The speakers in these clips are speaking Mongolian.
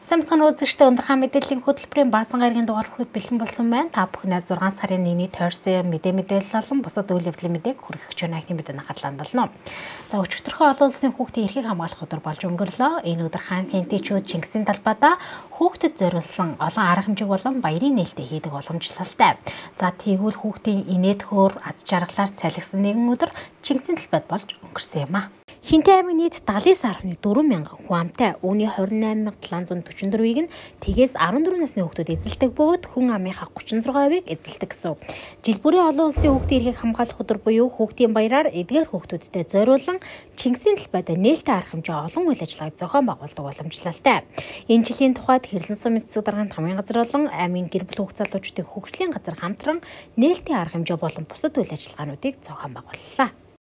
Самцхан үзэгчтэй ундрахаа мэдээллийн хөтөлбөрийн баасан гарагийн дугаар хүрээд бэлэн болсон байна. Та бүхэн 6 сарын 1-ний тойрсон мэдээлэл болон бусад үйл явдлын мэдээг хүргэх гэж байна. Эхний мэдээ анхаарлаа болно. За өчигдөрхөө олон улсын хүүхдийн эрхийг хамгаалах өдөр болж өнгөрлөө. Энэ өдөр хаан хэнтичүүд Чингисийн талбайдаа хүүхдэд зориулсан олон арга хэмжээг болон баярын нээлттэй хийдэг уламжлалтай. За тэгвэл хүүхдийн инээд хөөр аз жаргалаар цайлгсан нэгэн өдөр Чингисийн талбайд болж өнгөрсөн юм а. Хинтээ аймгийн нийт 79.4 мянган хүн амтай. Үүний 28,744-ийг нь тэгээс 14 насны хүүхдүүд эзэлдэг бөгөөд хүн амынхаа 36%-ийг эзэлдэг гэсэн. Жил бүрийн олон улсын хүүхдийн эрхийг хамгаалах өдөр буюу хүүхдийн баяраар эдгээр хүүхдүүдэд зориулан Чингисийн талбайд нээлттэй арга хэмжээ олон үйл ажиллагааг зохион байгуулдаг уламжлалтай. Энэ жилийн тухайд Хэрлэн сумын цэцэг даргаанд хамгийн газар болон аймгийн гэр бүл хүүхд залуучдын хөгжлийн газар хамтран нээлттэй арга хэмжээ болон бусад үйл ажиллагаануудыг зохион байгууллаа.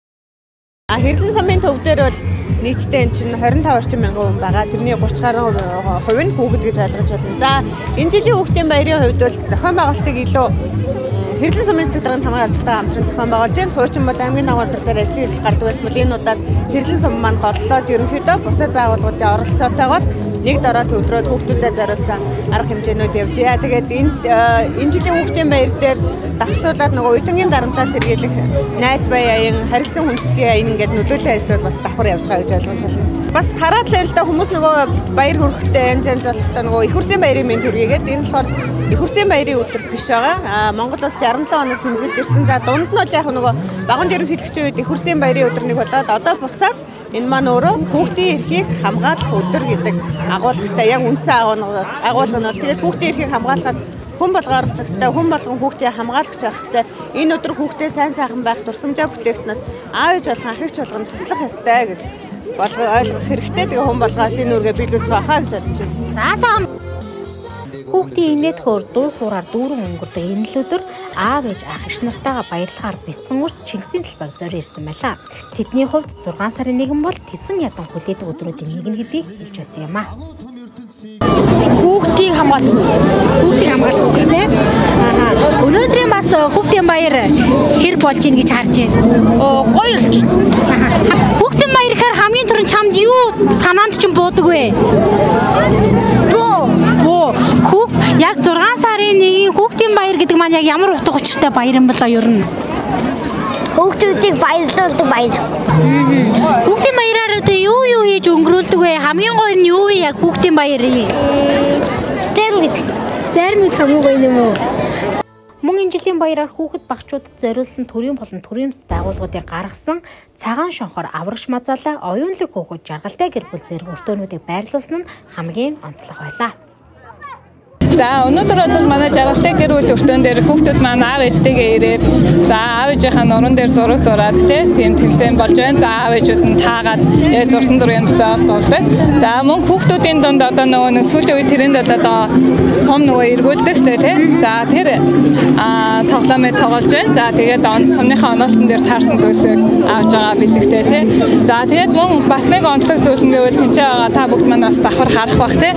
Хэрлэн сумын төв дээр бол нийтдээ энэ чинь 25 орчим мянган хүн байгаа. Тэрний 30 гаруй хувь нь хүүхэд гэж ойлгож байна. За энэ жилийн хүүхдийн баярын хувьд бол зохион байгуулалтыг илүү Хэрлэн сумын цэцэг даргаанд хамгийн газартаа хамтран зохион байгуулж байна. Хуучин бол аймгийн даваа газар дээр ажлын хэсэг гардаг байсан бол энэ удаад Хэрлэн сум маань голлоод ерөнхийдөө бусад байгууллагуудын оролцоотойгоор нэг дараа төвлөрөөд хүүхдүүдэд зориулсан арга хэмжээнүүд явж байгаа. Тэгээд энэ жилийн хүүхдийн баяр дээр давхцуулаад нөгөө уйдынгийн дарамтаа сэргийлэх найз баян харилцан хүндэтгэлийн аян ингээд нөлөөллийн ажлууд бас давхар явж байгаа гэж ойлгож байна. Бас хараад л л да хүмүүс нөгөө баяр хүрхэхдээ янз болохтой нөгөө их хурсын баярын мэд хүргээгээд энэ болохоор их хурсын баярын өдөр биш байгаа. Монгол улс 67 оноос тэмдэглэж ирсэн. За дунд нь бол яг нөгөө багунд ерөнхийлөгчийн үед их хурсын баярын өдөр нэг болоод одоо буцаад энэ маань өөрөө хүүхдийн эрхийг хамгаалах өдөр гэдэг агуулгатай яг үндсэн агуулга нь бол тэгээд хүүхдийн эрхийг хамгаалахад хүн болго оролцох хэрэгтэй, хүн болгон хүүхдийг хамгаалагч байх хэрэгтэй. Энэ өдөр хүүхдээ сайн сайхан байх дурсамжаа бүтээгтнээс аав ээж болгон ах эгч болгон туслах ёстой гэж ойлгох хэрэгтэй. Тэгээ хүн болгоос энэ үргээ биелүүлж байхаа гэж бодож байна. За сайн. Хүүхдийн инээд хөөр дуу хуураар дүүрэн өнгөрдөг энэ л өдөр аав ээж ах эгч нартайгаа баярлахаар бяцхан үрс Чингисийн талбайг зорь ирсэн байлаа. Тэдний хувьд 6 сарын 1 бол тэсэн ядан хүлээдэг өдрүүдийн нэг нь гэдгийг хэлж байсан юм а. Хүүхдийг хамгаалах нэ. Өнөөдрийн бас хүүхдийн баяр хэр болж ийн гэж харж байна. Гоё болж байна. Хүүхдийн баяр гэхээр хамгийн түрүүнд чамд юу санаанд чинь буудаг вэ? Боо. Яг 6 сарын 1-ийн хүүхдийн баяр гэдэг маань яг ямар утга учиртай баяр юм болоо ер нь? Хүүхдүүдийг баярлуулдаг баяр. Хүүхдийн баяраар одоо юу хийж өнгөрүүлдэг вэ? Хамгийн гоё нь юу вэ яг хүүхдийн баярыг? Зарим хамгийн гоё юм уу? Мөн энэ жилийн баяраар хүүхэд багчуудад зориулсан төрийн болон төрийн байгууллагуудын гаргасан цагаан шонхоор аврагч мазаалаа оюунлаг хүүхэд жаргалтай гэр бүл зэрэг өртөөнүүдийг байрлуулсан нь хамгийн онцлог байлаа. За өнөөдөр бол манай жаргалтай гэр бүл өртөөн дээр хүүхдүүд маань аав ээжтэйгээ ирээд за аав ээжийнхаа нуран дээр зураг зураад тийм тэмцээн болж байна. За аав ээжүүд нь таагаад яг зурсан зургийг буцаад дуулдаг. За мөн хүүхдүүдийн донд одоо нөгөө сүүлийн үед тэрэнд бол одоо сум нөгөө эргүүлдэг штэ тий. За тэр тоглоомыг тоглож байна. За тэгээд сумныхаа онолтон дээр таарсан зүйлсийг авж байгаа бэлэгтэй тий. За тэгээд мөн бас нэг онцлог зүйл нь гэвэл тэнцээ байгаа та бүгд маань бас давхар харах бах тий.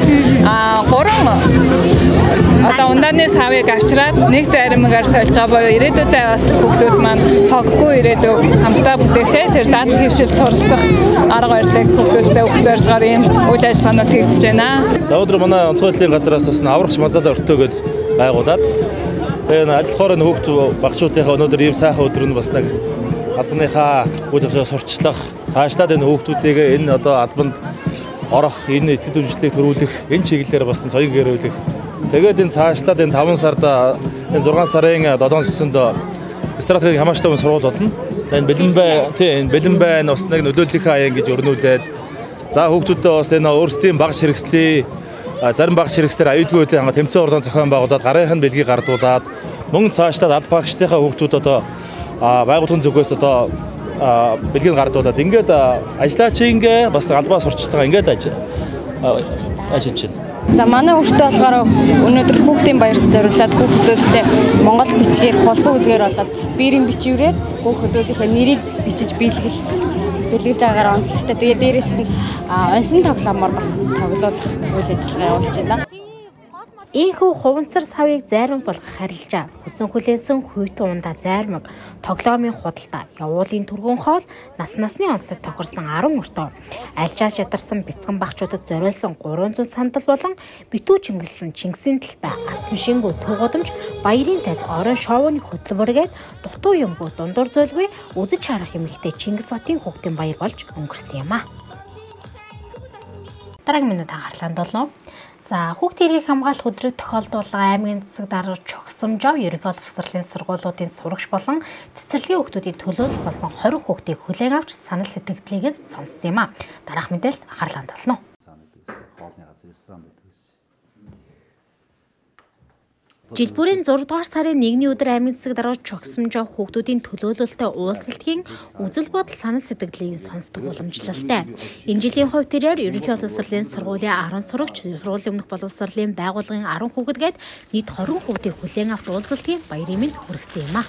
3 одоо ундааны савыг авчираад нэг заримгаар сольж байгаа боيو ирээдүйдээ бас хүүхдүүд маань хоггүй ирээдүг хамтдаа бүтээгтэй тэр дадлаг хөвшилт суралцах арга барилыг хүүхдүүдтэй өгөх зорж байгаа юм үйл ажиллагаанууд хийгдэж байна. За өнөөдөр манай онцгой хөтлийн газраас бас аврагч мазаалаа өртөөгөөд байгуулад тэгээ ажиллахаар хүүхд багчуудынхаа өнөөдөр ийм сайхан өдөр нь бас нэг албаныхаа үйл ажиллагаа сурчлах цаашлаад энэ хүүхдүүдийг энэ одоо албанд орох энэ эд хэмжлэлийг төрүүлэх энэ чиглэлээр бас соён гэрүүлэх тэгээд энэ цаашлаад энэ 5 сард энэ 6 сарын 7 сард стратегийн хамааштай сургууль болно. Энэ бэлэн байн бас нэг нөлөөллийнхээ аян гэж өрнүүлээд за хүүхдүүдэд бас энэ өөрсдийн багш хэрэгслээ зарим багш хэрэгслэр аюулгүй байдлын тэмцээн урлагийн зохион байгуулад гарынхын бэлгийг гардуулаад мөн цаашлаад аль багшийнхаа хүүхдүүд одоо байгууллагын зүгээс одоо бэлгийг гардуулад ингээд ажиллаачингээ бас албаа сурчлагаа ингээд ажиллаж байна. За манай хүүхдээ болохоор өнөөдөр хүүхдийн баярт зориулаад хүүхдүүдтэй Монгол бичгээр хулсан үзгээр болоод биерийн бичвэрээр хүүхдүүдийнхээ нэрийг бичиж бэлгэлж байгаагаар онцлогтой. Тэгээд дээрээс нь онсон тоглоомоор бас тоглоод үйл ажиллагаа явуулж байна. Ийхүү хуванцар савыг зайрмаг болгох харилцаа, хүсэн хүлээсэн хүйтэн ундаа зайрмаг, тоглоомын худалдаа, явуулын түргэн хоол, насны онцлог тохирсон 10 өртөө, альжаал ядарсан бяцхан багчуудад зориулсан 300 сандал болон битүү чингэлсэн Чингисийн талбай, Артмшингүй төв гудамж, баярын тайз, орон шоуны хөтөлбөргээд дутуу юмгүй дундуур зөөлгүй үзэж харах эмэгтэй Чингис хотын хүүхдийн баяр болж өнгөрсөн юм а. Дараагийн минут анхаарланд болно. За хүүхдийн эрхийг хамгаалах өдрийг тохиолдуулан аймгийн засаг дарга Чогсомжоо ерөнхий боловсролын сургуулиудын сурагч болон цэцэрлэгийн хүүхдүүдийн төлөөлөл болсон 20 хүүхдийг хүлээн авч санал сэтгэлдлийг сонссон юм а. Дараах мэдээлэлд анхаарланд болно. Жил бүрийн 6 дугаар сарын 1-ний өдөр аймгийн засаг дарга Чогсомжоо хүүхдүүдийн төлөөлөлтөд уулзалтын үзэл бодол санал сэтгэлдлийг сонсдог уламжлалтай. Энэ жилийн хувьд тэрээр ерөнхий боловсролын сургуулийн 10 сурагч, сургуулийн өмнөх боловсролын байгууллагын 10 хүүхэдгээд нийт 20 хүүхдийг хүлээн авч уулзалтын баярын мэнд хүргэсэн юм а.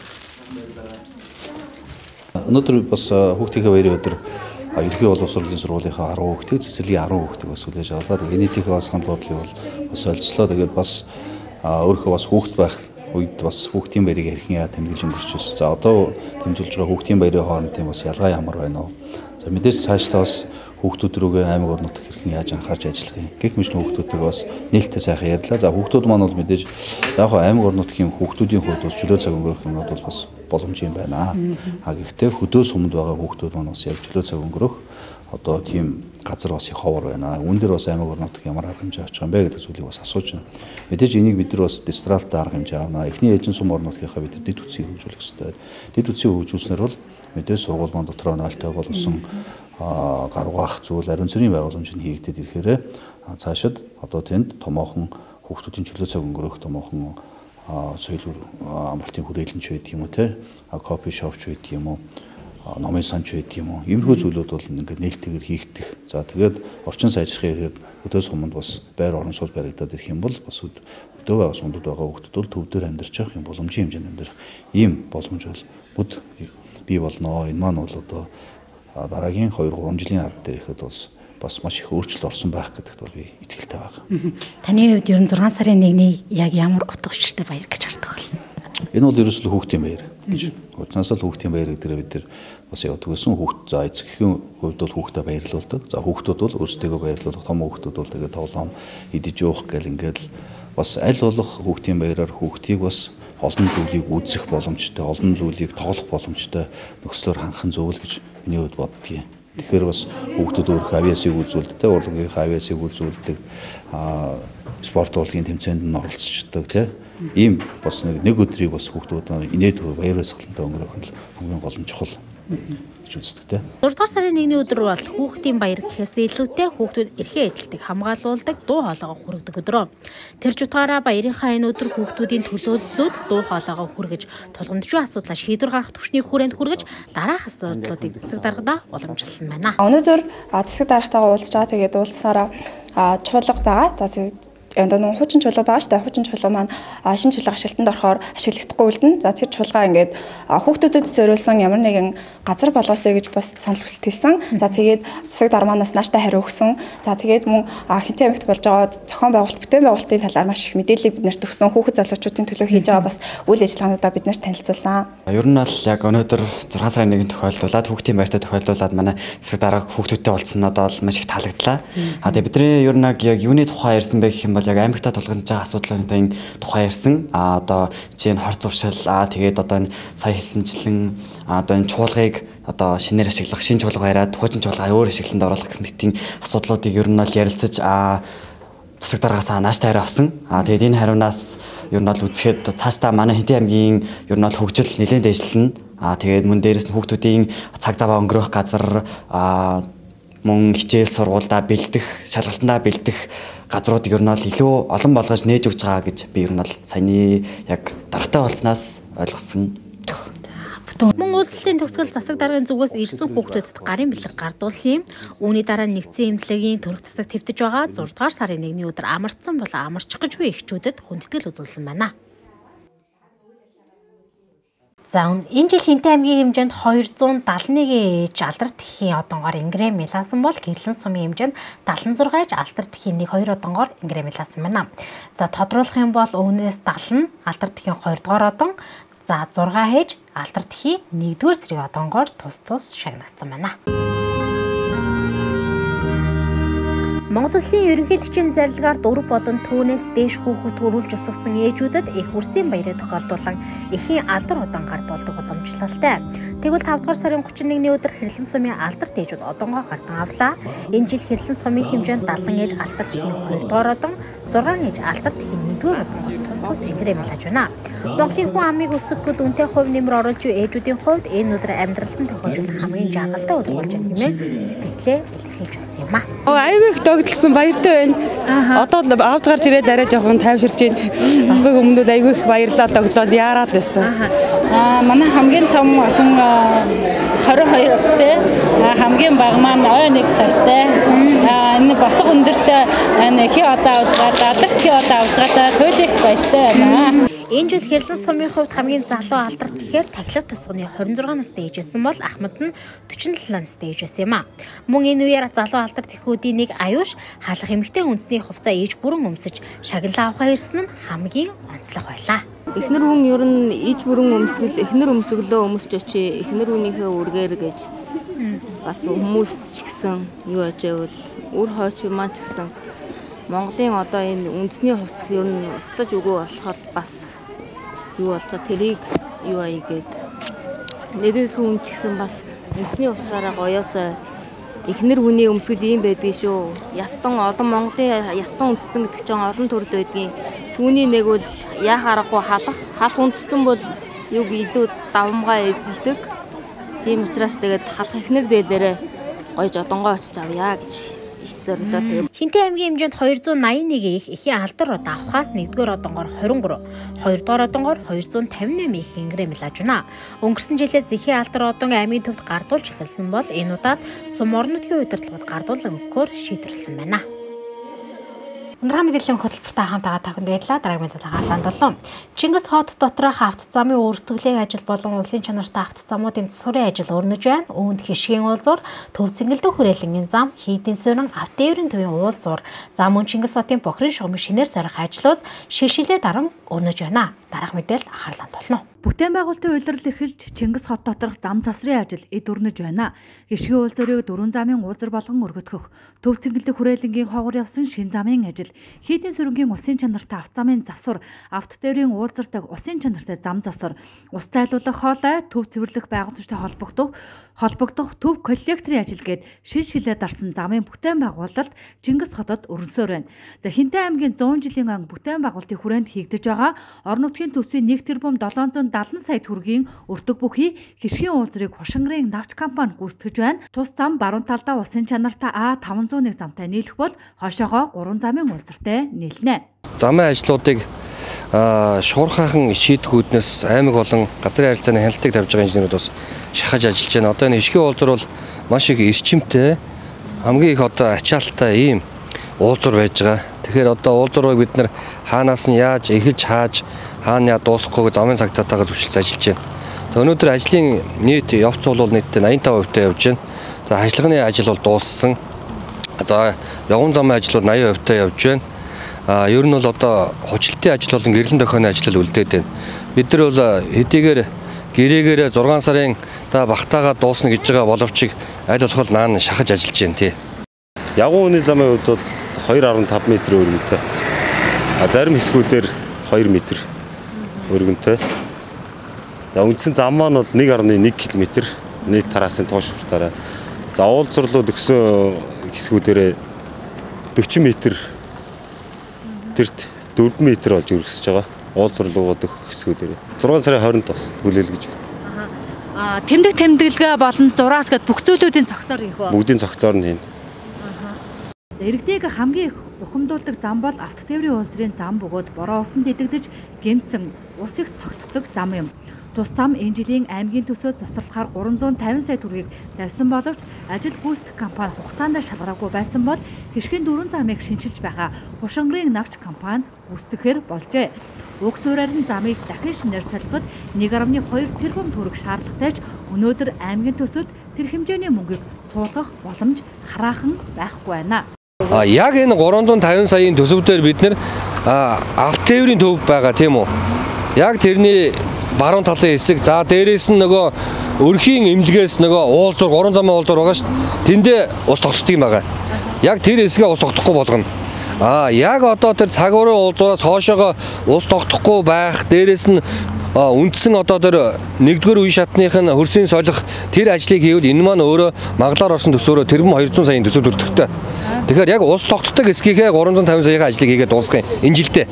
Өнөөдөр бас хүүхдийн баярын өдөр ерөнхий боловсролын сургуулийнхаа 10 хүүхдийг, цэцэрлэгийн 10 хүүхдийг бас хүлээж авлаа. Тэгээ нийтийнхээ бас санал бодлыг бас ойлцлоо. Тэгээд бас өөрөөхөө бас хүүхд байх үед бас хүүхдийн баярыг хэрхэн тэмдэглэж өнгөрч байсан. За одоо тэмдэглэж байгаа хүүхдийн баярын хоорондын бас ялгаа ямар байна вэ? За мэдээж цаашлаа бас хүүхдүүд рүүгээ аймаг орон нутаг хэрхэн яаж анхаарч ажиллах юм. Гэх мэт хүүхдүүдтэйгээ бас нээлттэй сайхан ярьлаа. За хүүхдүүд маань бол мэдээж яг аймаг орон нутгийн хүүхдүүдийн хувьд бас чөлөө цаг өнгөрөх юмнууд бол бас боломж юм байна. Гэхдээ хөдөө сумд байгаа хүүхдүүд маань бас яг чөлөө цаг өнгөрөх одоо тийм газар бас их ховор байна. Үүн дээр бас аймаг орон нутаг ямар арга хэмжээ авч байгаа юм бэ гэдэг зүйлийг бас асууж байна. Мэдээж энийг бид нар бас дистралтай арга хэмжээ авна. Эхний ээлжин сум орон нутгийнхаа бид дэд үтсийг хөгжүүлэх ёстой. Дэд үтсийг хөгжүүлснээр бол мэдээж сургууль дотроо нойлтой болсон гаругаах зүйл ариун цэргийн байгууламжийг хийгдээд ирэхээр цаашид одоо тэнд томоохон хүүхдүүдийн чөлөө цаг өнгөрөх томоохон соёл амралтын хүрээлэнч байдаг юм уу те кофе шопч байдаг юм уу номын санч байдаг юм уу иймэрхүү зүйлүүд бол ингээд нээлттэйгээр хийгдэх. За тэгээд орчин сайжрахын өдөө суманд бас байр орон сууц баригдаад ирэх юм бол бас өдөө байгаа сумдад байгаа хүүхдүүд бол төв дээр амьдарч явах юм боломжийн хэмжээнд амьдрах ийм боломж бол бүд бий болно. Энэ маань бол одоо дараагийн 2-3 жилийн арга дээр ихэд бас маш их өөрчлөлт орсон байх гэдэгт бол би итгэлтэй байгаа. Таны хувьд ер нь 6 сарын 1-ний яг ямар утга учиртай баяр гэж хардаг вэ? Энэ бол ерөөсөө хүүхдийн баяр. Хууднаас л хүүхдийн баяр гэдэг бид нар бас явдаг гэсэн хүүхд за эцгийн хувьд бол хүүхдэд баярлуулдаг. За хүүхдүүд бол өөрсдөө баярлуулах, том хүүхдүүд бол тэгээд тоглоом идэж уух гэл ингээд бас аль болох хүүхдийн баяраар хүүхдийг бас олон зүйлийг үзэх боломжтой, олон зүйлийг тоглох боломжтой нөхцлөөр хангах зөвл гэж миний хувьд боддгийг. Тэгэхээр бас хүүхдүүд өөрийнхөө авиасыг үзүүлдэг, урлагийнхаа авиасыг үзүүлдэг, спорт урлагийн тэмцээнд нь оролцдог тийм ийм бас нэг өдрийг бас хүүхдүүд инээд баяр баясгалантай өнгөрөх нь хамгийн гол нь чухал гэж үздэг тийм. 6 дугаар сарын 1-ний өдөр бол хүүхдийн баяр гэхээс илүүтэй хүүхдүүд эрхээ эдэлтийг хамгаалуулдаг дуу хоолойгоо хүргэдэг өдрөө. Тэр ч утгаараа баярынхаа энэ өдөр хүүхдүүдийн төлөөллүүд дуу хоолойгоо хүргэж тулгамдшгүй асуудлаа шийдвэр гаргах түвшний хүрээнд хүргэж дараах асуудлуудыг засаг даргадаа уламжилсан байна. Өнөөдөр засаг даргатайгаа уулзж байгаа. Тэгээд уулзсараа чуулга байгаа. За энэ нэг хуучин чуулга байгаа шүү дээ. Хуучин чуулга маань шинэ чуулга ашиглалтанд орохоор ашиглахдаггүй үлдэн. За тэр чуулга ингээд хүүхдүүдэд зориулсан ямар нэгэн газар болгоосэй гэж бас санал хүсэлт хийсэн. За тэгээд засаг дарга маань бас нааштай хариу өгсөн. За тэгээд мөн хинтээ эмэгт болж байгаа зохион байгуулалт, бүтээн байгуулалтын талаар маш их мэдээлэл биднэрт өгсөн. Хүүхэд залуучуудын төлөө хийж байгаа бас үйл ажиллагаануудаа биднэрт танилцуулсан. Ер нь бол яг өнөөдөр 6 сарын 1-нд тохиолдуулаад хүүхдийн баяртай тохиолдуулаад манай засаг дарга хүүхдүүдтэй уулзсанаа бол маш их таалагдлаа. Тэгээд бидний ер нь яг юуны тухай ярьсан бэ гэх юм бол яг аймагтаа тулгарч байгаа асуудлын тухай ярьсан. Одоо жишээ нь хор зуршил, тэгээд одоо энэ сая хэлсэнчлэн одоо энэ чуулгыг одоо шинээр ашиглах, шинэ чуулга бариад хуучин чуулгаа өөр ашиглалтанд оруулах гэх мэтийн асуудлуудыг ер нь бол ярилцаж засаг даргаасаа нааштай хариу авсан. Тэгээд энэ хариунаас ер нь бол үзэхэд цаашдаа манай Хинтээ аймгийн ер нь бол хөгжил нэлээд дэвшлэн. Тэгээд мөн дээрэс нь хүүхдүүдийн цаг заваа өнгөрөх газар мөн хичээл сургуульдаа бэлдэх, шалгалтандаа бэлдэх газруудыг ер нь бол илүү олон болгож нээж өгч байгаа гэж би ер нь бол саяны яг даргатай болцноос ойлгосон. Мөн уулзалтын төгсгөл засаг даргын зүгээс ирсэн хүүхдүүдэд гарын бэлэг гардуулсан юм. Үүний дараа нэгдсэн эмнэлгийн төрөх засаг твтэж байгаа 6 дугаар сарын 1-ний өдөр амарцсан болон амарчих гэж буй эхчүүдэд хүндэтгэл үзүүлсэн байна. За энэ жил Хинтээ аймгийн хэмжээнд 271 ээж алдарт тхийн одонгоор ингрэмилаасан бол гэрлэн сумын хэмжээнд 76 ээж алдарт тхийн 1-2 одонгоор ингрэмилаасан байна. За тодруулах юм бол өвнөөс 70 алдарт тхийн 2 дугаар одон, за 6 ээж алдарт тхийн 1-р зэрэг одонгоор тус шагнагдсан байна. Монгол Улсын ерөнхийлөгчийн зарилгаар 4 болон түүнээс дээш хүүхэд төрүүлж өсгсөн ээжүүдэд их үрсийн баярыг тохиолдуулан эхийн алдар удаан гардуулдаг боломжлолтой. Тэгвэл 5 дугаар сарын 31-ний өдөр Хэрлэн сумын алдарт ээжүүд одонгоо гардан авлаа. Энэ жил Хэрлэн сумын хэмжээнд 70 ээж алдарт тхийн 2 дугаар одон, 6 ээж алдарт тхийн 1-р одон тус ингрэмилж байна. Монголын хүн амыг өсгөхөд үнэтэй хувь нэмэр оруулж буй ээжүүдийн хувьд энэ өдөр амьдралд нь тохиолжуулах хамгийн жаргалтай өдөр болж байгаа хэмээн сэтгэлээ илэрхийлж байсан юм аа. Айгүй их догтлсон баяртай байна. Одоо л авч гарч ирээд арай жоохон тайвширч байна. Ахыг өмнө айгүй их баярлаад доглоод яараад байсан. Манай хамгийн том охин 22-тэй, хамгийн бага маань ой 1 сартай. Энэ босго өндөртэй хий одоо авчгаад, алдарт хий одоо авчгаад туйлын баяртай байна. Энэ жил Хэрлэн сумын хувьд хамгийн залуу алдарт тэгэхээр тахилга тусганы 26 настай ээжсэн бол Ахмад нь 47 настай ээжсэн юм а. Мөн энэ үеэр залуу алдарт эхүүдийн нэг аюуш хаалх эмэгтэй үндэсний хувцас ээж бүрэн өмсөж шагналаа авахаа ирсэн нь хамгийн онцлог байлаа. Эхнэр хүн ер нь ээж бүрэн өмсгөл эхнэр өмсгөлөө өмсч очие эхнэр хүнийхээ үргээр гэж бас хүмүүс ч гэсэн юу ажиавал үр хойч маань ч гэсэн Монголын одоо энэ үндэсний хувцас ер нь устж өгөө болоход бас юу болж байгаа тэрийг юу аягээд нэг хүн ч гэсэн бас үндэсний хувцаараа гоёосоо эхнэр хүний өмсгөл юм байдгийг шүү. Ястан олон Монголын ястан үндэстэн гэдэг чинь олон төрөл байдгийн. Түүний нэг бол яах аргагүй халах үндэстэн бол юг илүү давмгай эзэлдэг. Тийм учраас тэгээд халах эхнэр дээлээрээ гойж одонгоо очиж авъя гэж зорилоо. Хинтээ аймгийн хэмжээнд 281 их эхийн алдар удаа авахаас 1-р одонгоор 23, 2-р одонгоор 258 их ингрэмилж байна. Өнгөрсөн жилээс эхийн алдар одон аймгийн төвд гардуулж эхэлсэн бол энэ удаад сум орон нутгийн удирдлагууд гардуулан өгөхөөр шийдвэрлсэн байна. Өнөөдрийн мэдээллийн хөтөлбөртэй хамтаа таханд баярлалаа. Дараагийн мэдээлэл харлаан 7. Чингис хот доторх автозамын өөрсдөлийн ажил болон улсын чанартай автозамуудын засварын ажил өрнөж байна. Үүнд хишгийн уулзуур, төв цэнгэлдэх хүрээлэнгийн зам, хийдийн суурин, автоэврийн төвийн уулзуур, зам мөн Чингис хотын бохирын шугамын шинээр сорих ажлууд шилжлээ даран өрнөж байна. Дараах мэдээлэл харлаан толно. Бүтээн байгуулалтын улирал эхэлж Чингис хот доторх зам засрын ажил эд өрнөж байна. Хишгийн уулзуурыг 4 замын уулзар болгон өргөдгөх, төв цэнгэлдэх хүрээлэнгийн хоогоор явсан шин замын ажил, хийдийн сүрэнгийн улсын чанартай автозамын засвар, автотойрын уулзартай улсын чанартай зам засвар, ус зайлуулах хоолой, төв цэвэрлэх байгууламжтай холбогдох төв коллекторын ажил гээд шилжлээ дарсан замын бүтээн байгуулалт Чингис хотод өрнсөөр байна. За Хинтээ аймгийн 100 жилийн ан бүтээн байгуулалтын хүрээнд хийгдэж байгаа орон нутгийн төсвийн 1 тэрбум 770 сая төгрөгийн өртөг бүхий хишгийн уулзрыг Хушингарын навч компани гүйцэтгэж байна. Тус зам баруун талдаа улсын чанартай А501 замтай нийлэх бол хойшоогоо 3 замын уулзартай нийлнэ. Замын ажлуудыг шуурхайхан шийдэх үүднээс аймаг болон газрын харилцааны хяналтыг тавьж байгаа инженерүүд бас шахаж ажиллаж байна. Одоо энэ хишгийн уулзар бол маш их эрчимтэй, хамгийн их одоо ачаалттай ийм уулзар байж байгаа. Тэгэхээр одоо уулзарыг бид нар хаанаас нь яаж эхэлж хааж хаана дуусгахгүйг замын цагтаатайгаар зөвшөлж ажиллаж байна. Өнөөдөр ажлын нийт явц бол нийтдээ 85% явж байна. За хашлагны ажил бол дууссан. За явган замын ажил бол 80% явж байна. Ер нь бол одоо хучлтын ажил болон гэрлэн дохионы ажил үлдээд байна. Бид нар бол хэдийгээр гэрээгээр 6 сарын багтаагаа дуусна гэж байгаа боловч аль болох наан шахаж ажиллаж байна тий. Явган үний замын хувьд бол 2.5 м өргөнтэй. Зарим хэсгүүдээр 2 м өргөнтэй. За үндсэн зам маань бол 1.1 км нийт тараасын тоош хүртаараа. За уулзрлууд өгсөн хэсгүүдээр 40 м тэрт 4 м болж өргөсөж байгаа. Уулзрлууд өгөх хэсгүүдээр 6 сарын 20-нд бас хүлээлгэж байна. Тэмдэглэгээ болон зураас гэд бүх зүйлүүдийн цогцоор хийх үү? Бүгдийн цогцоор нь хийн. Иргэдэг хамгийн их бухимдуулдаг зам бол автотойрын уулзрын зам бөгөөд бороо усан дидэгдэж гэмсэн ус их тогтдог зам юм. Тус зам энэ жилийн аймгийн төсөөс засварлахаар 350 сая төгрөгийг тавьсан боловч ажил гүйцэтгэх компани хугацаанд шалгараагүй байсан бол Хишгийн 4 замыг шинчилж байгаа Хушангарын навч компани гүйцэтгэхээр болжээ. Уг суурьарын замыг дахин шинээр солиход 1.2 тэрбум төгрөг шаардлагатай ч өнөөдөр аймгийн төсөвт тэр хэмжээний мөнгийг суулгах боломж хараахан байхгүй байна. Яг энэ 350 саяын төсөв дээр бид нэр алт тээврийн төв байгаа тийм үү? Яг тэрний баруун талын хэсэг. За дээрээс нь нөгөө өрхийн эмнэлгээс нөгөө уулзуур 3 замын уулзуур байгаа шүү дээ. Тэндээ ус тогтдог юм байгаа. Яг тэр хэсгээ ус тогтохгүй болгоно. Яг одоо тэр цагуурын уулзуураас хоошоогоо ус тогтохгүй байх. Дээрээс нь үндсэн одоо тэр 1-р үе шатных нь хөрсийн солих тэр ажлыг хийвэл энэ маань өөрөө маглаар орсон төсөөрөө тэрбум 200 саяын төсөв төртөгтэй. Тэгэхээр яг ус тогтдог хэсгийнхээ 350 саяын ажлыг хийгээд дуусгах энэ жилдээ.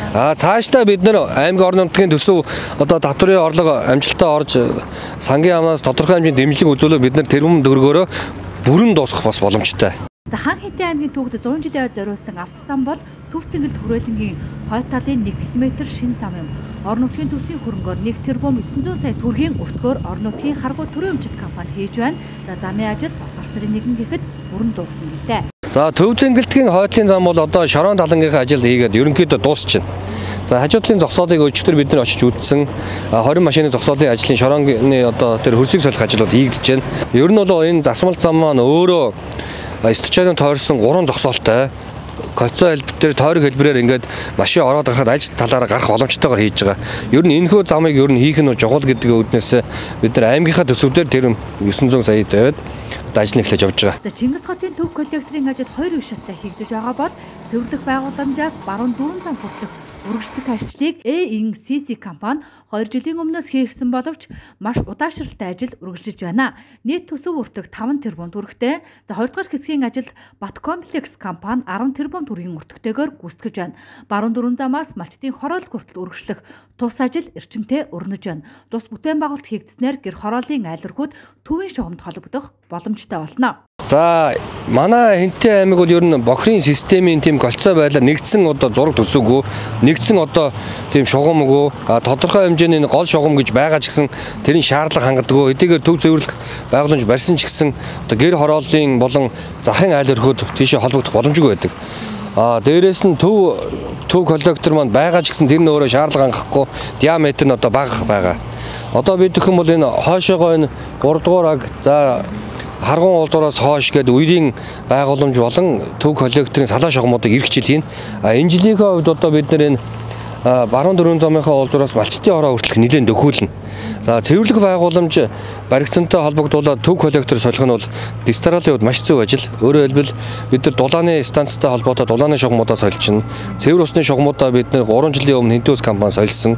Цаашдаа бид нэр аймгийн орон нутгийн төсөв одоо татврын орлого амжилттай орж сангийн амнаас тодорхой хэмжээнд дэмжлэг үзүүлэх бид нар тэрбум төгрөгөөрөө бүрэн дуусгах бас боломжтой. За Хаан Хэнтэй аймгийн түүхд 100 жилийн зориулсан автозам бол Төв Цэнгэл хүрээлэнгийн хойд талын 1 км шин зам юм. Орон нутгийн төсвийн хөрөнгөөр 1 тэрбум 900 сая төгрөгийн өртгөөр орон нутгийн харгуй төрийн өмчит компани хийж байна. За замын ажил багаар сарын 1-нд ихэд бүрэн дууссан гэлээ. За Төв Цэнгэлтгийн хойдлын зам бол одоо Шорон талангийнхаа ажил хийгээд ерөнхийдөө дуусчихна. За хажуудлын зогсоолыг өчтөр бид нар очиж үзсэн 20 машины зогсоолын ажлын Шороны одоо тэр хөрсийг солих ажил бол хийгдэж байна. Ер нь бол энэ засмал зам маань өөрөө стачааны тойрсон 3 зогсоолтой коцоо хэлбэр дээр тойрог хэлбэрээр ингээд машин ороод гарахад ажил талаараа гарах боломжтойгоор хийж байгаа. Ер нь энэхүү замыг ер нь хийх нь жогол гэдэг үүднээс бид нар аймгийнхаа төсөвдөр тэр 900 сая тавиад одоо ажил эхлэж явж байгаа. За Чингис хотын төв коллекторын ажил 2 үе шаттай хийгдэж байгаа бол зөвлөх байгууламжаас баруун 4 зам хүртэх үргэлжлэх ажлыг ENCC компани 2 жилийн өмнөөс хийгдсэн боловч маш удаашралтай ажил үргэлжлэж байна. Нийт төсөв өртөг 5 тэрбум төгрөгтэй. За 2 дугаар хэсгийн ажил Бат комплекс компани 10 тэрбум төгрөгийн өртөгтэйгээр гүйцэтгэж байна. Баруун 4 замаас Малчдын хороол хүртэл үргэлжлэх тус ажил эрчимтэй өрнөж байна. Тус бүтээн байгуулалт хийгдснээр гэр хорооллын айлрахуд төвийн шугамд холбогдох боломжтой болно. За манай Хэнтэй аймаг бол ер нь бохрын системийн тийм голцоо байдлаар нэгдсэн одоо зураг төсөөгүй, нэгдсэн одоо тийм шугамгүй, тодорхой хэмжээний гол шугам гэж байгаа ч гэсэн тэрийн шаардлага хангадаггүй. Хэдийгээр төв зөвөрлөх байгууламж барьсан ч гэсэн одоо гэр хорооллын болон захын айл өрхөд тийшээ холбогдох боломжгүй байдаг. Дээрээс нь төв коллектор маань байгаа ч гэсэн тэр нь өөрөө шаардлага хангахгүй, диаметр нь одоо бага байгаа. Одоо бид гэх юм бол энэ хойшоогоо энэ 3 дугаар аг за харгуун уулзуураас хойш гэдэг үерийн байгууламж болон төв коллекторын салаа шугамуудыг эх жил хийн. Энэ жилийн хувьд одоо бид нэр энэ баруун 4 замынхаа уулзуураас Малчдын ороо хүртэлх нэлээд дөхүүлнэ. За цэвэрлэх байгууламж баригцантай холбогдуулаад төв коллектор солих нь бол дистралийн хувьд маш зөв ажил. Өөрөөр хэлбэл бид нар дулааны станцтай холбоотой дулааны шугамудаа сольчихно. Цэвэр усны шугамудаа бид нар 3 жилийн өмнө Хэнтүүс компани сольсон.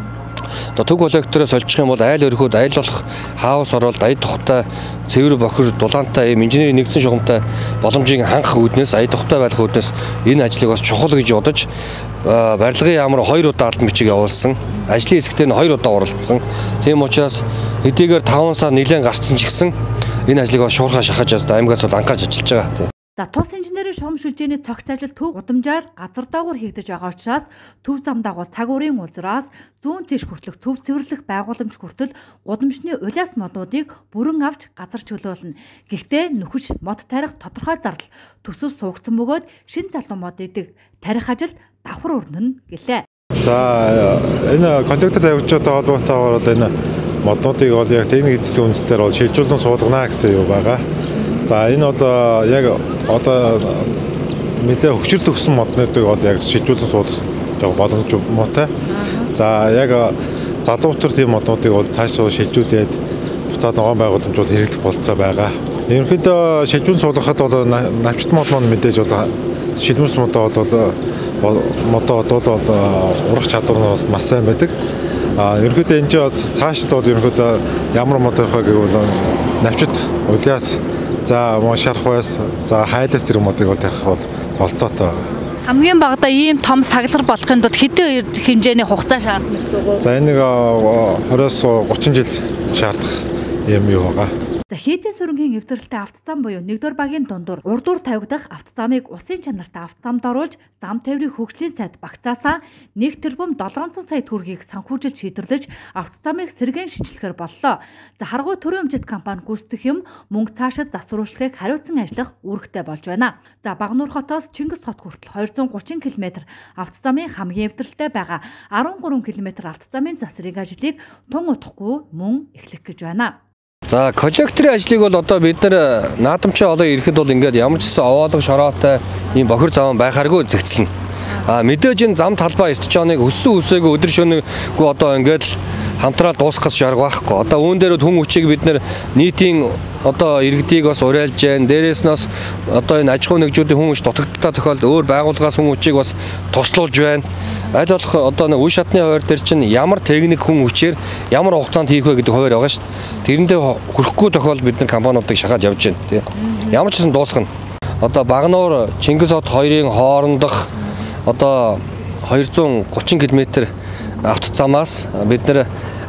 Төв коллектороо сольчих юм бол айл өрхөд айл болох хаус оролт ая тухтай цэвэр бохир дулаантай ийм инженерийн нэгдсэн шугамтай боломжийг хангах үүднээс ая тухтай байх үүднээс энэ ажлыг бас чухал гэж бодож барилгын яамар 2 удаа албан бичиг явуулсан. Ажлын хэсэгтээ 2 удаа оролцсон. Тийм учраас хэдийгээр 5 сар нэлээд гарцсан ч гэсэн энэ ажлыг бас шуурхаа шахаж аймгаас бол анхаарч ажиллаж байгаа. За тус инженерийн шугам шүлжээний цогц ажил төв гудамжаар газар даавар хийгдэж байгаа учраас төв зам дагуул цагуурын уулзраас зүүн тийш хүртэлх төв цэвэрлэх байгууламж хүртэл гудамжны улиас модуудыг бүрэн авч газар чөлөөлнө. Гэхдээ нөхөж мод тарих тодорхой зардал төсөв суугдсан бөгөөд шин залуу мод идэг тарих ажил давхар өрнөн гэлээ. За энэ коллектор тавьчтай холбоотойгоор бол энэ моднуудыг бол яг техник эдийн үндэслэлээр бол шилжүүлэн суулгана гэсэн юу байгаа. За энэ бол яг одоо нэлээ хөгжил төгсөн моднуудыг бол яг шилжүүлэн суулгах жоо боломж муутай. За яг залуу төр тийм моднуудыг бол цаашаа шилжүүлээд буцаад ногоон байгууламж бол хэрэглэх болцоо байгаа. Ерөнхийдөө шилжүүлэн суулгахад бол навчт мод маань мэдээж бол шилмэс модоо бол урах чадвар нь бас маш сайн байдаг. Ерөнхийдөө энэ чинь цаашд бол ерөнхийдөө ямар мод байхаа гэвэл навчт улиас за шарах байс за хайлаас зэрэг модыг бол тарих бол болцоотой байна. Хамгийн багадаа ийм том саглар болохын тулд хэдэн хэмжээний хугацаа шаардна гэсэн үг үү? За энэ нэг 20-30 жил шаардах юм юу байгаа. За хийдийн сүрэнгийн эвдэрэлтэй автозам буюу 1-р багийн дундуур урдуур тавигдах автозамыг усын чанартай автозамд оруулж зам тээврийн хөгжлийн сайд багцаасаа 1 тэрбум 700 сая төгрөгийг санхүүжилж шийдвэрлэж автозамыг сэргээн шинжилэхээр боллоо. За харгуй төрийн өмчит компани гүйцэтгэх юм мөнгө цаашид засвруулахыг хариуцсан ажиллах үүрэгтэй болж байна. За Багнуур хотоос Чингис хот хүртэл 230 км автозамын хамгийн эвдэрэлтэй байгаа 13 км автозамын засрыг ажлыг тун утахгүй мөн эхлэх гэж байна. За коллекторын ажлыг бол одоо бид нар наадамчаа олоо ирэхэд бол ингээд ямар ч гэсэн овоолго шороотой ийм бохир зам байхааргүй зэгцэлнэ. Мэдээж энэ зам талбай 9 жоныг өссөн үсээгүй өдөр шөнөгүй одоо ингээд л хамтраад дуусгах шаарга байхгүй. Одоо үүн дээр хүн хүчийг бид нар нийтийн одоо иргэдийг бас уриалж जैन. Дээрээс нь бас одоо энэ аж ахуй нэгжүүдийн хүн хүч дутагдaltaа тохиолдолд өөр байгууллагаас хүн хүчийг бас туслуулж байна. Аль болох одоо нэг үе шатны хувьд дээр чинь ямар техник хүн хүчээр ямар хугацаанд хийх вэ гэдэг хувьд байгаа шүү дээ. Тэрэндээ хүрэхгүй тохиолдолд бид нар компаниудыг шахаад явж байна тий. Ямар ч гэсэн дуусгана. Одоо Багнуур Чингис хот хоёрын хоорондох одоо 230 км автозамаас бид нар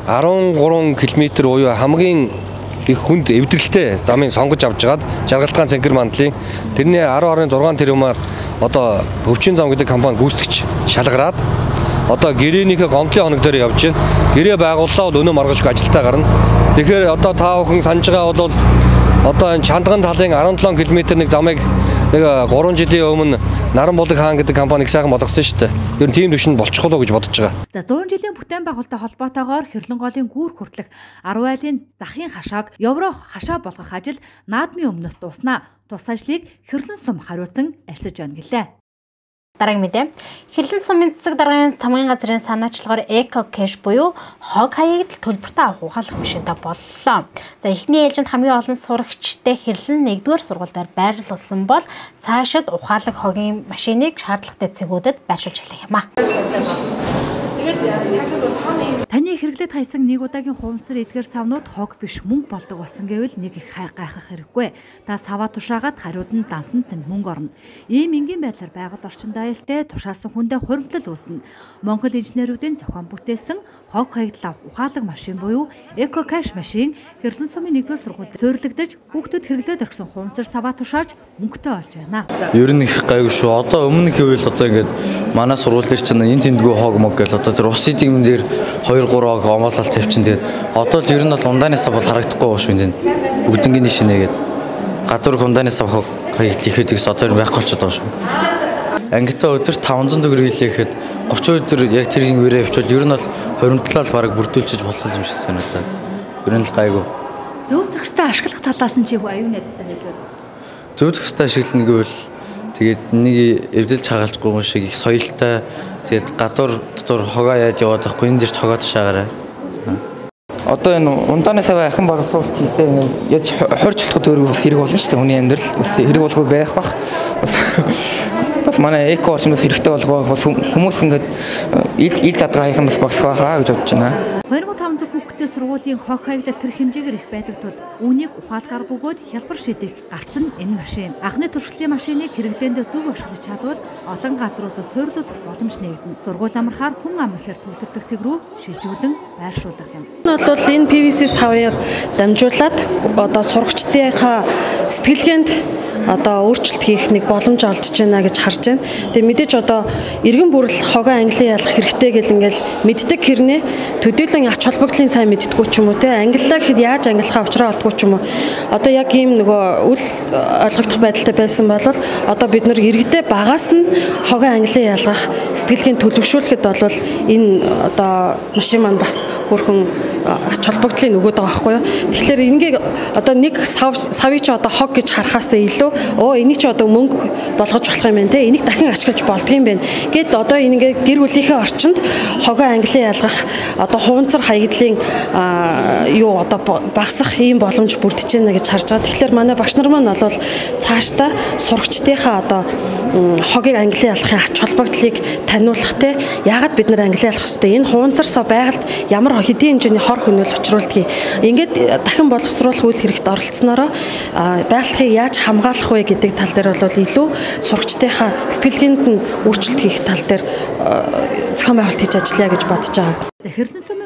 13 км буюу хамгийн их хүнд эвдрэлтэй замын сонгож авч жагаад Жаргалтгаан Цэнгэр мандлын тэрний 10.6 тэрбумаар одоо Өвчин зам гэдэг компани гүйцэтгэж шалгараад одоо гэрээнийхээ гомдлын хоног дээр явж байна. Гэрээ байгууллаа бол өнөө маргажгүй ажилтаа гарна. Тэгэхээр одоо та бүхэн санаж байгаа бол одоо энэ Чандган талын 17 км нэг замыг нэг 3 жилийн өмнө Наранбулаг хаан гэдэг компани их сайхан болгосон шүү дээ. Ер нь тийм төвшөнд болчихлоо гэж бодож байгаа. За 100 жилийн бүтээн байгуулалттай холбоотойгоор Хэрлэн голын гүүр хүртэлх 10 айлын захын хашааг Евро хашаа болгох ажил наадмын өмнөөс дуснаа. Тус ажлыг Хэрлэн сум хариуцсан ажиллаж байна гэлээ. Дараагийн мэдээ. Хэрлэн сумын цэцэг даргын тамгын газрын санаачлагаар Эко Кэш буюу хог хаягийг төлбөртэй авах ухаалаг машинтай боллоо. За эхний ээлжинд хамгийн олон сурагчтай Хэрлэн 1-р сургуультай байрлуулсан бол цаашид ухаалаг хогийн машиныг шаардлагатай цэгүүдэд байршуулж эхлэх юм а. Таны хэрэглээд хайсан нэг удаагийн хуванцар эдгээр савнууд хог биш мөнгө болдог болсон гэвэл нэг их гайхах хэрэггүй. Та саваа тушаагаад хариуд нь дансанд танд мөнгө орно. Ийм энгийн байдлаар байгаль орчинд аюултай тушаасан хүндээ хуримтлал үүснэ. Монгол инженеруудын зохион бүтээсэн хог хаягдлах ухаалаг машин буюу Эко Кэш машин Хэрлэн сумын 1-р сургуульд суйрлагдаж хүүхдүүд хэрэглээд орхисон хуванцар саваа тушааж мөнгөтэй олж байна. Ер нь их гайгүй шүү. Одоо өмнө гэвэл одоо ингээд манай сургууль дээр чинь энэ тэндгүй хог мог гэл одоо тэр ус идэгм дээр 2-3 хог омоолол тавьчин тэгээд одоо л ер нь бол ундааны сав бол харагдахгүй шүү энэ. Бүгднгийн шинээгээд гадуур ундааны сав хог хаягдл ихэд ихс одоо байхгүй болчиход байгаа шүү. Ангитаа өдөрт 500 төгрөг хэлээхэд 30 өдөр яг тэрийн вэрээ авчвал ер нь бол хоримтлал бараг бүрдүүлчих болох юм шиг санагдаад. Ер нь л гайгүй. Зөв зохистой ашиглах талаас нь чи аюу найзтай хэлвэл. Зөв зохистой ашиглана гэвэл тэгээд нэг эвдэлж хагаалжгүй шиг их соёлтой тэгээд гадуур дотор хогоо яаж яваад байхгүй энэ дэрч хогоод шаагаарай. Одоо энэ ундааны саваа ахин боловсруулалт хийсэн яаж хорчлох төгрөг бас хэрэг болно шүү дээ хүний амьдрал хэрэг болгоо байх бах. Бас манай эко орчноос хэрэгтэй болгоо хүмүүс ингээд ил задгаа хийх юм бас багсах байхаа гэж бодож байна. 2500 хүүхэдтэй сургуулийн хог хаягдал тэр хэмжээгээр их байдаг тул үүнийг ухаалгаар бөгөөд хялбар шийдэх гарцсан энэ машин. Анхны туршлагын машиныг хэрэглээндээ зөв ашиглаж чадвал олон газруудад суйрлуулах боломж нэгдэнэ. Сургууль амархаар хүн ам ихээр төвлөрдөг цэг рүү шилжүүлэн байршуулах юм. Энэ бол энэ PVC саваар дамжуулаад одоо сурагчдынхаа сэтгэлгээнд одоо өөрчлөлт хийх нэг боломж олж байна гэж харж байна. Тэгээ мэдээж одоо иргэн бүрэл хогоо англи ялах хэрэгтэй гэл ингээл мэддэг хэрнээ төдийлөн ач холбогдлын сайн мэддэггүй ч юм уу те англиар хэд яаж ангилахаа учраа олдгүй ч юм уу. Одоо яг ийм нөгөө үл ойлгогдох байдалтай байсан бол одоо бид нар иргэдээ багаас нь хогоо англи ялгах сэтгэлгээнд төлөвшүүлэхэд бол энэ одоо машин маань бас хөрхөн ач холбогдлын өгөөд байгаа байхгүй юу. Тэгэхээр ингээ одоо нэг савыг чи одоо хог гэж харахаас илүү энийг чи одоо мөнгө болгож болох юм байна те энийг дахин ашиглаж болдго юм байна гэд одоо ингээ гэр бүлийнхээ орчинд хогоо англи ялгах одоо хуванцар хаягдлын юу одоо багасах ийм боломж бүрдэж байна гэж харж байгаа. Тэгэхээр манай багш нар маань бол цаашдаа сурагчдынхаа одоо хогийг англи ялахын ач холбогдлыг таниулах те яагаад бид нар англи ялах хэрэгтэй энэ хуванцар сав байгальд ямар хэдийн хэмжээний хор хөнөөл учруулдаг. Ингээд дахин боловсруулах үйл хэрэгт оролцсноороо байгальхыг яаж хамгаалах вэ гэдэг тал дээр бол илүү сурагчдынхаа сэтгэлгээнд нь өөрчлөлт хийх тал дээр зохион байгуулалт хийж ажиллая гэж бодож байгаа. Хэрлэн сумын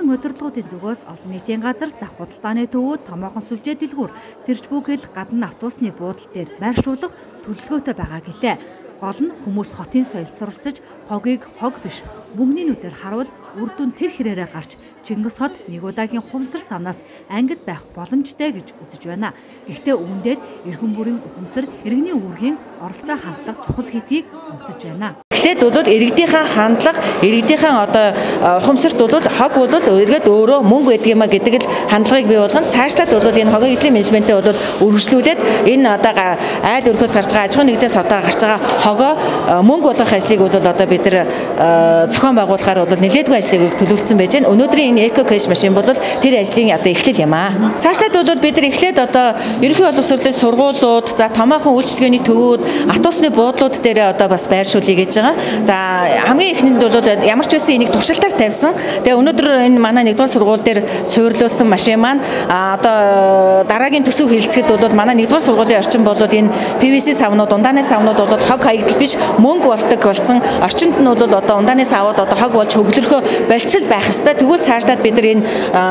Улсын удирдлагуудын зүгээс олон нийтийн газар зах худалдааны төвүүд томоохон сүлжээ дэлгүүр тэрч бүхэл гадна автобусны буудлын дээр байршуулах төлөвлөгөөтэй байгаа гэлээ. Гол нь хүмүүс хотын соёл суралцаж хогийг хог биш мөнгөний нүдээр харуул үр дүн тэр хэрээрээ гарч Чингис хот нэг удаагийн хувьсар савнаас ангид байх боломжтой гэж үзэж байна. Гэхдээ үүн дээр эрхэм бүрийн ухамсар иргэний үүргийн оролцоо хандлага чухал гэдгийг үзэж байна. Эхлээд бол иргэдийнхээ хандлага, иргэдийнхээ одоо ухамсарт бол хог бол эргээд өөрөө мөнгө байдаг юм а гэдэг л хандлагыг бий болгоно. Цаашлаад бол энэ хогийн эдлийн менежментээ бол өргөжлүүлээд энэ одоо айл өрхөөс гарч байгаа аж ахуйн нэгжээс одоо гарч байгаа хогоо мөнгө болгох ажлыг бол одоо бид нар зохион байгуулахаар бол нэлээдгүй ажлыг төлөвлөсөн байж байна. Өнөөдрийн энэ эко кэш машин бол тэр ажлын одоо эхлэл юм а. Цаашлаад бол бид нар эхлээд одоо ерөнхий боловсролын сургуулиуд, за томоохон үйлчлэгээний төвүүд, автобусны буудлууд дээр одоо бас байршуулъя гэж байгаа. За хамгийн эхнийд бол ямар ч байсан энийг туршилтаар тавьсан. Тэгээ өнөөдөр энэ манай нэгдүгээр сургууль дээр суйрлуулсан машин маань одоо дараагийн төсөв хэлэлцэхэд бол манай нэгдүгээр сургуулийн орчин бол энэ PVC савнууд, ундааны савнууд бол хог хаягдл биш мөнгө болдог болсон. Орчинд нь бол одоо ундааны савууд одоо хог болж хөглөрхөө болцол байх ёстой. Тэгвэл цаашлаад бид нар энэ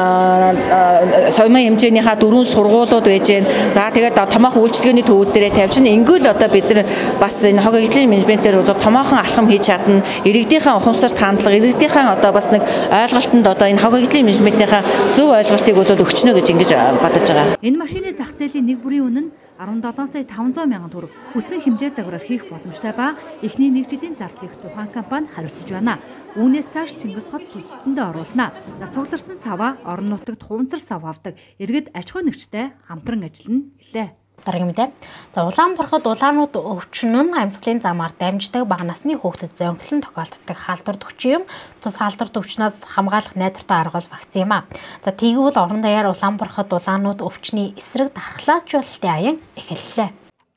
соёмын хэмжээнийхээ 4 сургуулиуд байж гэн. За тэгээд томоохон үйлчлэгээний төвүүд дээрээ тавьчихна. Ингүүл одоо бид нар бас энэ хог эдлийн менежментээр бол томоохон алхам хийж чадна. Иргэдийнхээ ухамсарт хандлага, иргэдийнхээ одоо бас нэг ойлголтод одоо энэ хог эдлийн менежментийнхээ зөв ойлголтыг бол өгчнө гэж ингэж бодож байгаа. Энэ машины зах зээлийн нэг бүрийн үнэ нь 17 сая 500 мянган төгрөг хүссэн хэмжээ загвараар хийх боломжтой ба эхний нэг жилийн зардлыг тухайн компани хариуцж байна. Үүнээс цааш Чингис хот хилтэндээ оруулна. Засварласан саваа орон нутагт хуванцар сав авдаг иргэд аж ахуй нэгжтэй хамтран ажиллана гэлээ. Дараагийн мэдээ. За Улаанбаатарт улаанууд өвчин нь амьсгалын замаар дамждаг бага насны хүүхдэд зөнгөлөн тохиолддог халдвар төвчин юм. Тус халдвар төвчнөөс хамгаалах найдвартай арга бол вакцин юм а. За тэгвэл орон даяар Улаанбаатарт улаанууд өвчний эсрэг дархлаажуулалтын аян эхэллээ.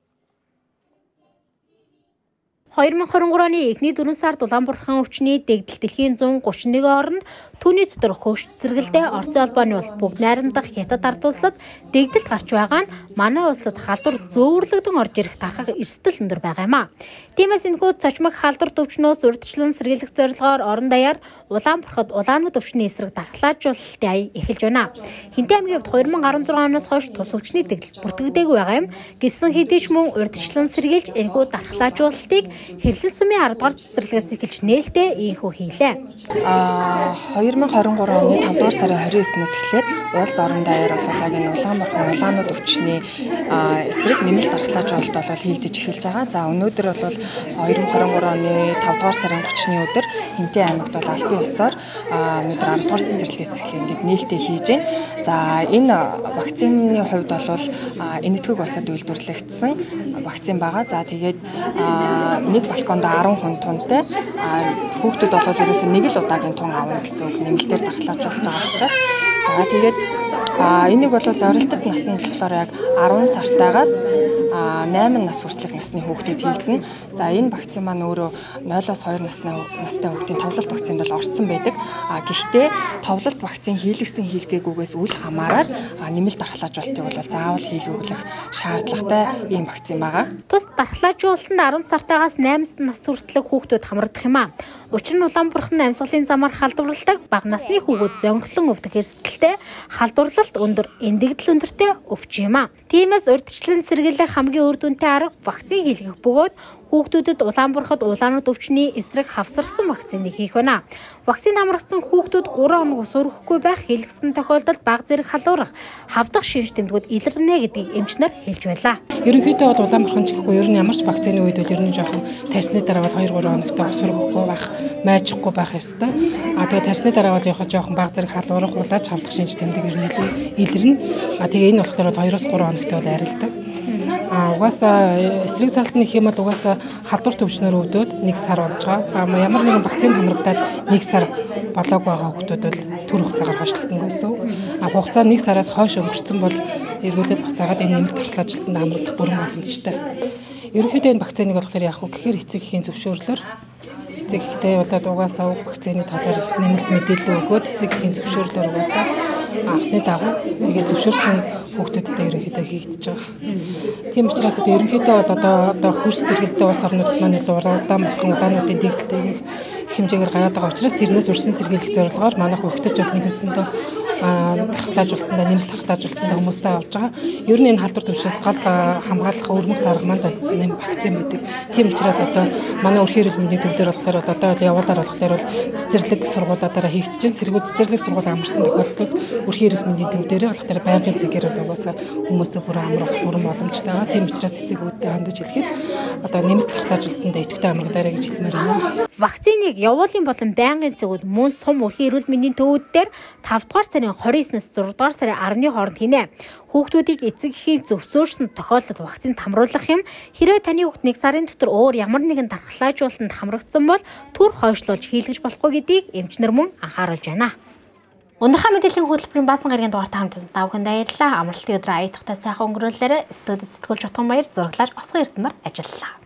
2023 оны эхний 4 сард Улаанбаатарын өвчний дэгдэл дэлхийн 131 орнд түүний дотор хөвч зэрэгэлдээ Орсын албаны улс бүгд найрамдах хятад ард улсад дэгдэлт гарч байгаа нь манай улсад халдвар зөөвөрлөгдөн орж ирэх тархах эрсдэл өндөр байгаа юм а. Тиймээс энэхүү цочмог халдвар төвчнөөс урьдчилан сэргийлэх зорилгоор орон даяар Улаанбаатарт улаанууд өвчний эсрэг дархлаажуулалтын аян эхэлж байна. Хинтээ аймгийн хувьд 2016 оноос хойш тус өвчний дэгдэлт бүртгэгдээгүй байгаа юм. Гэсэн хэдий ч мөн урьдчилан сэргийлж энэхүү дархлаажуулалтыг хэрлэн сумын 10 дугаар цэцэрлэгээс эхэлж нээлттэй ийхүү хийлээ. 2023 оны 5 дугаар сарын 29-ноос эхлээд улс орон даяар болоод энэ Улаанбаатар улаанууд өвчний эсрэг нэмэлт дархлаажуулалт бол хийгдэж эхэлж байгаа. За өнөөдөр бол 2023 оны 5 дугаар сарын 30-ны өдөр Хинтээ аймагт бол албан ёсоор өнөөдөр 10 дугаар цэцэрлэгээс эхлээ ингээд нээлттэй хийж байна. За энэ вакцины хувьд бол энэтхэг улсад үйлдвэрлэгдсэн вакцин байгаа. За тэгээд нэг балконд 10 хүн тунтай хүүхдүүд бол ерөөсөө нэг л удаагийн тун авна гэсэн үг нэмэлтээр дархлаажуулалт байгаа учраас за тэгээд энийг бол зорилттой нас нь болохоор яг 10 сартаагаас 8 нас хүртэлх насны хүүхдэд хийгдэнэ. За энэ вакцин маань өөрөө 0-2 настай хүүхдийн товлолт вакцинд бол орцсон байдаг. Гэхдээ товлолт вакцин хийлгэсэн хийлгээгүйгээс үл хамааран нэмэлт дархлаажуулалтыг бол заавал хийлгүүлэх шаардлагатай ийм вакцин байгаа. Тус дархлаажуулалтанд 10 сартаагаас 8 нас хүртэлх хүүхдүүд хамрагдах юм а. Учир нь Улаанбаатарын амьсгалын замаар халдварладаг бага насны хүүхэд зөнгөлөн өвдөх эрсдэлтэй халдварлалт өндөр эндэгдэл өндөртэй өвч юм а. Тиймээс урьдчилан сэргийлэх хамгийн үр дүнтэй арга вакцин хийлгэх бөгөөд хүүхдүүдэд Улаанбаатарт улаанууд өвчний эсрэг хавсарсан вакциныг хийх байна. Вакцин хамрагдсан хүүхдүүд 3 хоног ус өргөхгүй байх хийлгэсэн тохиолдолд бага зэрэг халуурах, хавдах шинж тэмдгүүд илэрнэ гэдгийг эмчнэр хэлж байлаа. Ерөнхийдөө бол Улаанбаатарын чихгүй ер нь ямар ч вакцины үед бол ер нь жоохон тарсны дараа бол 2-3 хоногтой ус өргөхгүй байх, майжихгүй байх ёстой. Тэгээ тарсны дараа бол яхаа жоохон бага зэрэг халуурах, улаач хавдах шинж тэмдэг ер нь илэрнэ. Тэгээ энэ болохоор 2-3 хоногтой бол арилдаг. Угаасаа эсрэг залтны гэх юм бол угаасаа халдвар төвчнөр өвдөд 1 сар болж байгаа. Ямар нэгэн вакцин хамрагдаад 1 сар болоог байгаа хүмүүс бол төр хугацаагаар хойшлогдсон гэсэн үг. Хугацаа 1 сараас хойш өнгөрцөн бол эргүүлээд буцаагаад энэ нэмэлт дархлаажлалтанд хамрагдах бүрэн боломжтой. Ерөнхийдөө энэ вакциныг болохоор яг гэхээр эцэг эхийн зөвшөөрлөөр эцэг эхтэй болоод угаасаа уг вакцины талаар нэмэлт мэдээлэл өгөөд эцэг эхийн зөвшөөрлөөр угаасаа авсны дагуу тэгээд зөвшөөрсөн хүүхдүүдтэй ерөнхийдөө хийгдэж байгаа. Тийм учраас ерөнхийдөө бол одоо хөрс зэрэгэлдээ улс орнуудад маань илүү улаануудын дэгдэлтэйг хэмжээгээр гараад байгаа учраас тэрнээс үрсэн сэргийлэх зорилгоор манайх өгтөж бол нэгсэндээ тархлаажуулалтанд нэмэлт тархлаажуулалтанд хүмүүстэй авч байгаа. Ер нь энэ халдвар төвчнөөс гал хамгаалах өргөх зарга маань бол нэм багцсан байдаг. Тийм учраас одоо манай өрхийн эрүүл мэндийн төв дээр болохоор бол одоо явуулаар болохоор бол цэцэрлэг сургуулиудаараа хийгдэж, сэргүүд цэцэрлэг сургууль амарсан тохиолдолд өрхийн эрүүл мэндийн төв дээрээ болохоор байнгын цэгээр бол угаасаа хүмүүсээ бүр амрах бүрэн боломжтой байгаа. Тийм учраас эцэгүүдтэй хандаж хэлэхэд одоо нэмэлт тархлаажуулалтанд идэвхтэй амрагдаарай гэж хэлмээр байна. Вакциныг явуулын болон байнгын цэгүүд мөн сум өрхийн эрүүл мэндийн төвүүд дээр 5 дугаар сарын 29-ноос 6 дугаар сарын 10-ны хооронд хийнэ. Хүүхдүүдийг эцэг эхийн зөвшөөрсөн тохиолдолд вакцинд хамруулах юм. Хэрвээ таны хүүхд 1 сарын дотор өөр ямар нэгэн тархлаажуулалтанд хамрагдсан бол түр хойшлуулж хийлгэж болохгүй гэдгийг эмчнэр мөн анхааруулж байна. Өнөрхөө мэдээллийн хөтөлбөрийн баасан гарагийн дугаартай хамтсан та бүхэнд баярлалаа. Амралтын өдрөө аяатахтай сайхан өнгөрүүлээрэ студид сэтгүүлч Утган Баяр зураглаж Осгон Эрдэнэ нар ажиллалаа.